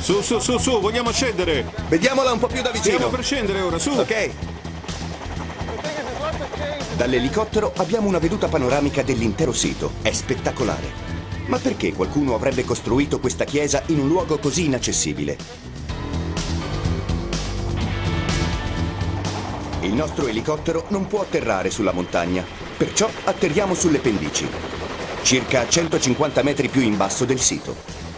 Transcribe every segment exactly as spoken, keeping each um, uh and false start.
Su, su, su, su, vogliamo scendere. Vediamola un po' più da vicino. Stiamo per scendere ora, su. Ok. Dall'elicottero abbiamo una veduta panoramica dell'intero sito. È spettacolare. Ma perché qualcuno avrebbe costruito questa chiesa in un luogo così inaccessibile? Il nostro elicottero non può atterrare sulla montagna, perciò atterriamo sulle pendici, circa centocinquanta metri più in basso del sito.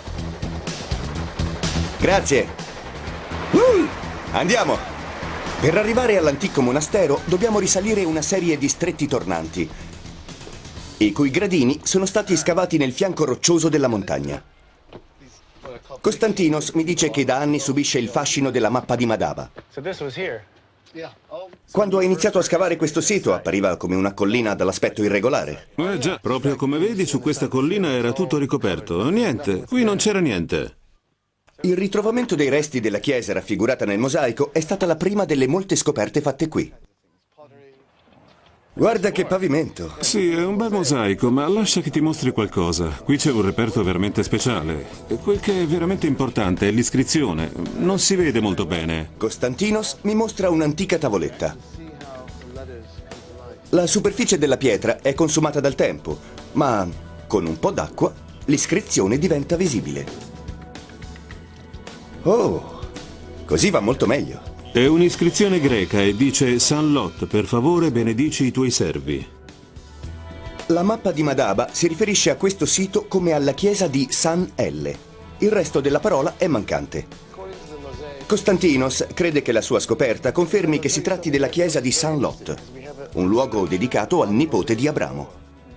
Grazie. Uh, andiamo! Per arrivare all'antico monastero dobbiamo risalire una serie di stretti tornanti, i cui gradini sono stati scavati nel fianco roccioso della montagna. Costantinos mi dice che da anni subisce il fascino della mappa di Madaba. Quando ha iniziato a scavare questo sito appariva come una collina dall'aspetto irregolare. Eh già, proprio come vedi, su questa collina era tutto ricoperto. Niente, qui non c'era niente. Il ritrovamento dei resti della chiesa raffigurata nel mosaico è stata la prima delle molte scoperte fatte qui. Guarda che pavimento. Sì, è un bel mosaico, ma lascia che ti mostri qualcosa. Qui c'è un reperto veramente speciale. Quel che è veramente importante è l'iscrizione. Non si vede molto bene. Costantinos mi mostra un'antica tavoletta. La superficie della pietra è consumata dal tempo, ma con un po' d'acqua l'iscrizione diventa visibile. Oh, così va molto meglio. È un'iscrizione greca e dice: San Lot, per favore benedici i tuoi servi. La mappa di Madaba si riferisce a questo sito come alla chiesa di San L. Il resto della parola è mancante. Costantinos crede che la sua scoperta confermi che si tratti della chiesa di San Lot, un luogo dedicato al nipote di Abramo.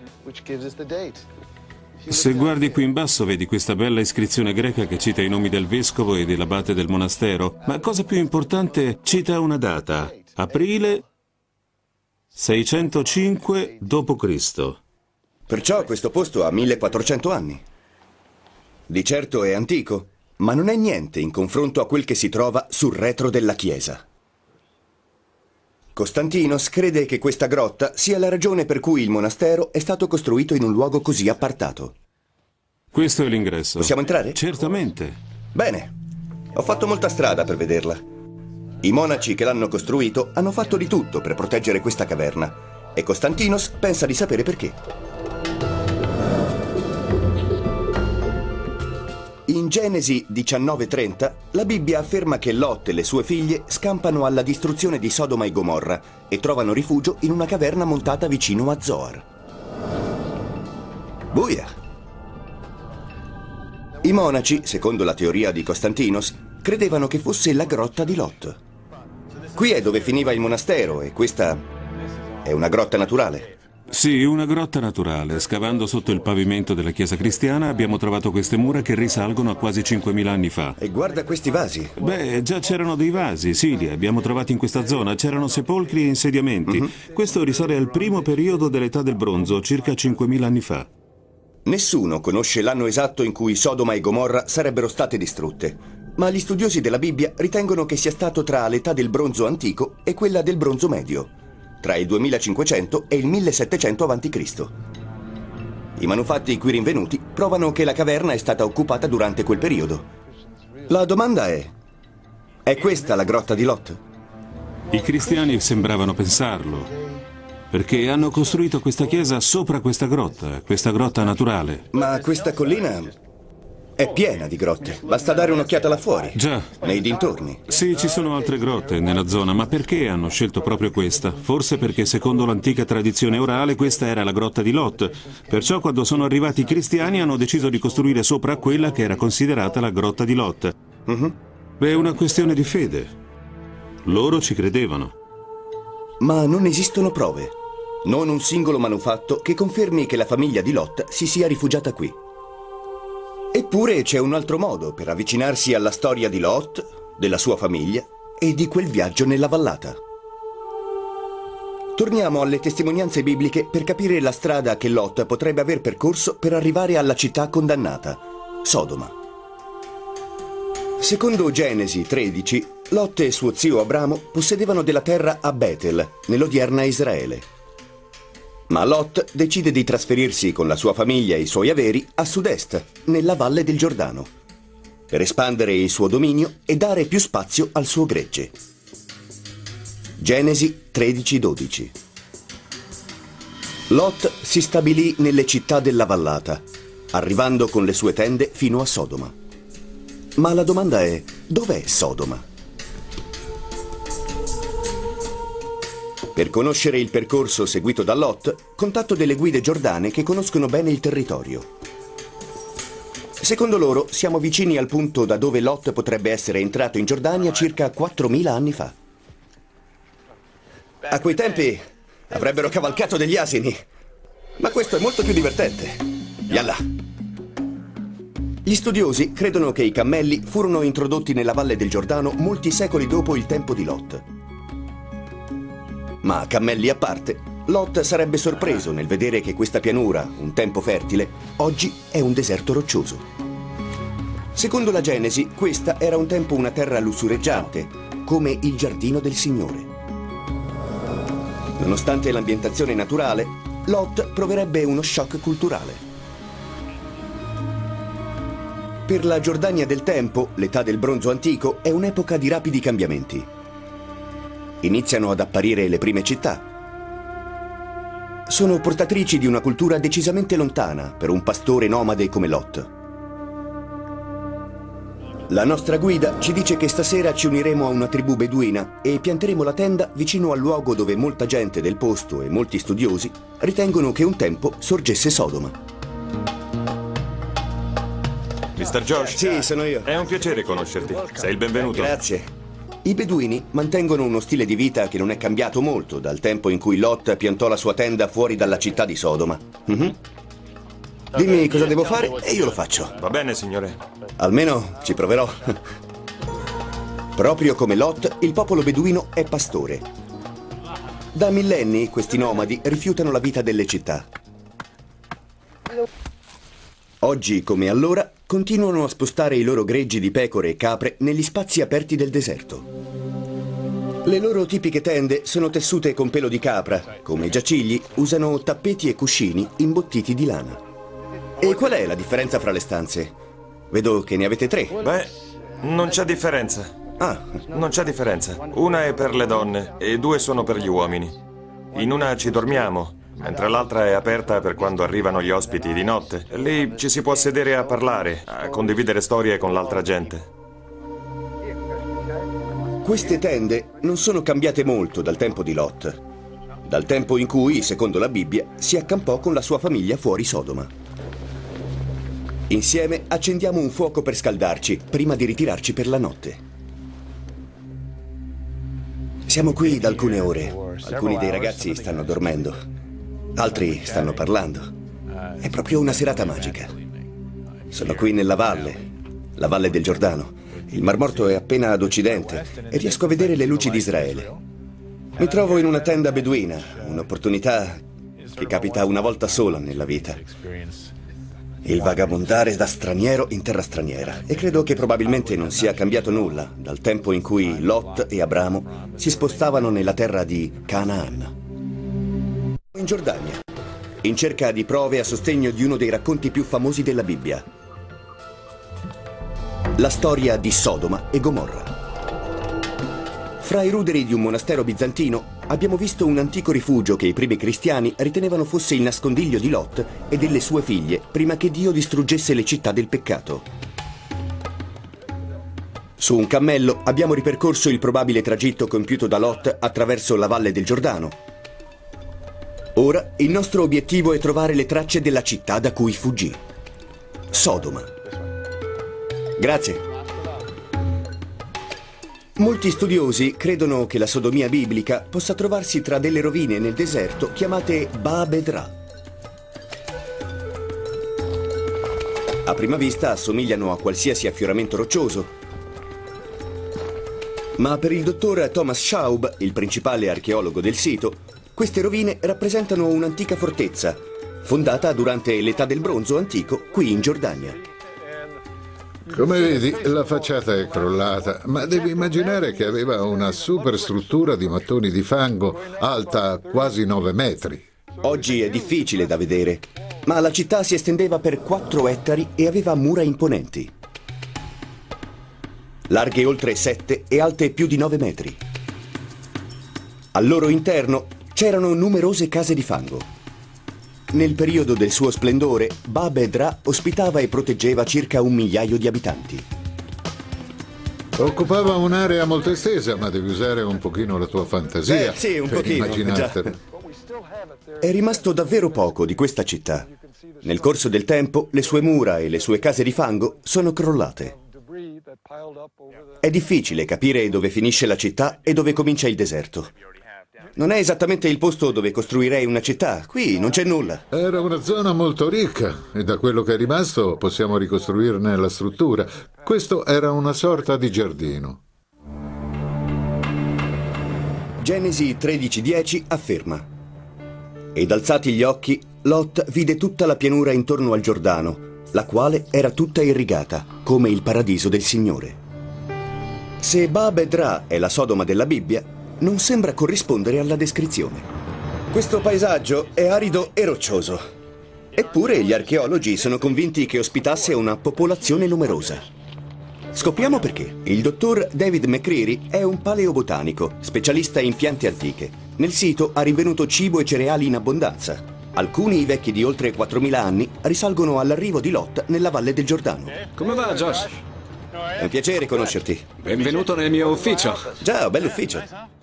Se guardi qui in basso vedi questa bella iscrizione greca che cita i nomi del vescovo e dell'abate del monastero, ma cosa più importante, cita una data: aprile seicentocinque dopo Cristo. Perciò questo posto ha millequattrocento anni. Di certo è antico, ma non è niente in confronto a quel che si trova sul retro della chiesa. Costantinos crede che questa grotta sia la ragione per cui il monastero è stato costruito in un luogo così appartato. Questo è l'ingresso. Possiamo entrare? Certamente. Bene. Ho fatto molta strada per vederla. I monaci che l'hanno costruito hanno fatto di tutto per proteggere questa caverna e Costantinos pensa di sapere perché. In Genesi diciannove trenta, la Bibbia afferma che Lot e le sue figlie scampano alla distruzione di Sodoma e Gomorra e trovano rifugio in una caverna montata vicino a Zoar. Buia! I monaci, secondo la teoria di Costantinos, credevano che fosse la grotta di Lot. Qui è dove finiva il monastero e questa è una grotta naturale. Sì, una grotta naturale. Scavando sotto il pavimento della chiesa cristiana abbiamo trovato queste mura che risalgono a quasi cinquemila anni fa. E guarda questi vasi. Beh, già c'erano dei vasi, sì, li abbiamo trovati in questa zona. C'erano sepolcri e insediamenti. Uh-huh. Questo risale al primo periodo dell'età del bronzo, circa cinquemila anni fa. Nessuno conosce l'anno esatto in cui Sodoma e Gomorra sarebbero state distrutte, ma gli studiosi della Bibbia ritengono che sia stato tra l'età del bronzo antico e quella del bronzo medio, tra il duemilacinquecento e il millesettecento avanti Cristo I manufatti qui rinvenuti provano che la caverna è stata occupata durante quel periodo. La domanda è: è questa la grotta di Lot? I cristiani sembravano pensarlo, perché hanno costruito questa chiesa sopra questa grotta, questa grotta naturale. Ma questa collina è piena di grotte. Basta dare un'occhiata là fuori. Già. Nei dintorni. Sì, ci sono altre grotte nella zona, ma perché hanno scelto proprio questa? Forse perché secondo l'antica tradizione orale questa era la grotta di Lot. Perciò quando sono arrivati i cristiani hanno deciso di costruire sopra quella che era considerata la grotta di Lot. Uh-huh. È una questione di fede. Loro ci credevano. Ma non esistono prove. Non un singolo manufatto che confermi che la famiglia di Lot si sia rifugiata qui. Eppure c'è un altro modo per avvicinarsi alla storia di Lot, della sua famiglia e di quel viaggio nella vallata. Torniamo alle testimonianze bibliche per capire la strada che Lot potrebbe aver percorso per arrivare alla città condannata, Sodoma. Secondo Genesi tredici, Lot e suo zio Abramo possedevano della terra a Betel, nell'odierna Israele. Ma Lot decide di trasferirsi con la sua famiglia e i suoi averi a sud-est, nella valle del Giordano. per espandere il suo dominio e dare più spazio al suo gregge. Genesi tredici dodici. Lot si stabilì nelle città della vallata, arrivando con le sue tende fino a Sodoma. Ma la domanda è: dov'è Sodoma? Per conoscere il percorso seguito da Lot, contatto delle guide giordane che conoscono bene il territorio. Secondo loro, siamo vicini al punto da dove Lot potrebbe essere entrato in Giordania circa quattromila anni fa. A quei tempi avrebbero cavalcato degli asini, ma questo è molto più divertente. Yalla! Gli studiosi credono che i cammelli furono introdotti nella valle del Giordano molti secoli dopo il tempo di Lot. Ma cammelli a parte, Lot sarebbe sorpreso nel vedere che questa pianura, un tempo fertile, oggi è un deserto roccioso. Secondo la Genesi, questa era un tempo una terra lussureggiante, come il giardino del Signore. Nonostante l'ambientazione naturale, Lot proverebbe uno shock culturale. Per la Giordania del tempo, l'età del bronzo antico è un'epoca di rapidi cambiamenti. Iniziano ad apparire le prime città. Sono portatrici di una cultura decisamente lontana per un pastore nomade come Lot. La nostra guida ci dice che stasera ci uniremo a una tribù beduina e pianteremo la tenda vicino al luogo dove molta gente del posto e molti studiosi ritengono che un tempo sorgesse Sodoma. mister Josh? Sì, sono io. È un piacere conoscerti. Sei il benvenuto. Grazie. I beduini mantengono uno stile di vita che non è cambiato molto dal tempo in cui Lot piantò la sua tenda fuori dalla città di Sodoma. Mm-hmm. Dimmi cosa devo fare e io lo faccio. Va bene, signore. Almeno ci proverò. Proprio come Lot, il popolo beduino è pastore. Da millenni questi nomadi rifiutano la vita delle città. Oggi, come allora, continuano a spostare i loro greggi di pecore e capre negli spazi aperti del deserto. Le loro tipiche tende sono tessute con pelo di capra. Come giacigli, usano tappeti e cuscini imbottiti di lana. E qual è la differenza fra le stanze? Vedo che ne avete tre. Beh, non c'è differenza. Ah. Non c'è differenza. Una è per le donne e due sono per gli uomini. In una ci dormiamo, mentre l'altra è aperta per quando arrivano gli ospiti di notte. Lì ci si può sedere a parlare, a condividere storie con l'altra gente. Queste tende non sono cambiate molto dal tempo di Lot, dal tempo in cui, secondo la Bibbia, si accampò con la sua famiglia fuori Sodoma. Insieme accendiamo un fuoco per scaldarci prima di ritirarci per la notte. Siamo qui da alcune ore. Alcuni dei ragazzi stanno dormendo, altri stanno parlando. È proprio una serata magica. Sono qui nella valle, la valle del Giordano. Il Mar Morto è appena ad occidente e riesco a vedere le luci di Israele. Mi trovo in una tenda beduina, un'opportunità che capita una volta sola nella vita. Il vagabondare da straniero in terra straniera. E credo che probabilmente non sia cambiato nulla dal tempo in cui Lot e Abramo si spostavano nella terra di Canaan. In Giordania, in cerca di prove a sostegno di uno dei racconti più famosi della Bibbia. La storia di Sodoma e Gomorra. Fra i ruderi di un monastero bizantino abbiamo visto un antico rifugio che i primi cristiani ritenevano fosse il nascondiglio di Lot e delle sue figlie prima che Dio distruggesse le città del peccato. Su un cammello abbiamo ripercorso il probabile tragitto compiuto da Lot attraverso la valle del Giordano. Ora il nostro obiettivo è trovare le tracce della città da cui fuggì. Sodoma. Grazie. Molti studiosi credono che la sodomia biblica possa trovarsi tra delle rovine nel deserto chiamate Ba'abedra. A prima vista assomigliano a qualsiasi affioramento roccioso, ma per il dottor Thomas Schaub, il principale archeologo del sito, queste rovine rappresentano un'antica fortezza, fondata durante l'età del bronzo antico qui in Giordania. Come vedi, la facciata è crollata, ma devi immaginare che aveva una superstruttura di mattoni di fango alta quasi nove metri. Oggi è difficile da vedere, ma la città si estendeva per quattro ettari e aveva mura imponenti. larghe oltre sette e alte più di nove metri. Al loro interno c'erano numerose case di fango. Nel periodo del suo splendore, Bab Edra ospitava e proteggeva circa un migliaio di abitanti. Occupava un'area molto estesa, ma devi usare un pochino la tua fantasia. Eh, sì, un per pochino, immaginartelo. È rimasto davvero poco di questa città. Nel corso del tempo, le sue mura e le sue case di fango sono crollate. È difficile capire dove finisce la città e dove comincia il deserto. Non è esattamente il posto dove costruirei una città. Qui non c'è nulla. Era una zona molto ricca e da quello che è rimasto possiamo ricostruirne la struttura. Questo era una sorta di giardino. Genesi tredici dieci afferma: ed alzati gli occhi, Lot vide tutta la pianura intorno al Giordano, la quale era tutta irrigata, come il paradiso del Signore. Se Bab Edra è la Sodoma della Bibbia, non sembra corrispondere alla descrizione. Questo paesaggio è arido e roccioso. Eppure gli archeologi sono convinti che ospitasse una popolazione numerosa. Scopriamo perché. Il dottor David McCreary è un paleobotanico, specialista in piante antiche. Nel sito ha rinvenuto cibo e cereali in abbondanza. Alcuni vecchi di oltre quattromila anni risalgono all'arrivo di Lot nella valle del Giordano. Come va, Josh? È un piacere conoscerti. Benvenuto nel mio ufficio. Già, bell'ufficio.